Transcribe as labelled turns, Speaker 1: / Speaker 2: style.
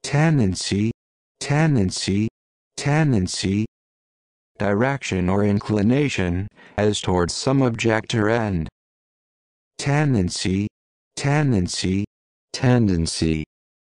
Speaker 1: tendency, tendency, tendency, direction or inclination, as towards some object or end. Tendency, tendency, tendency.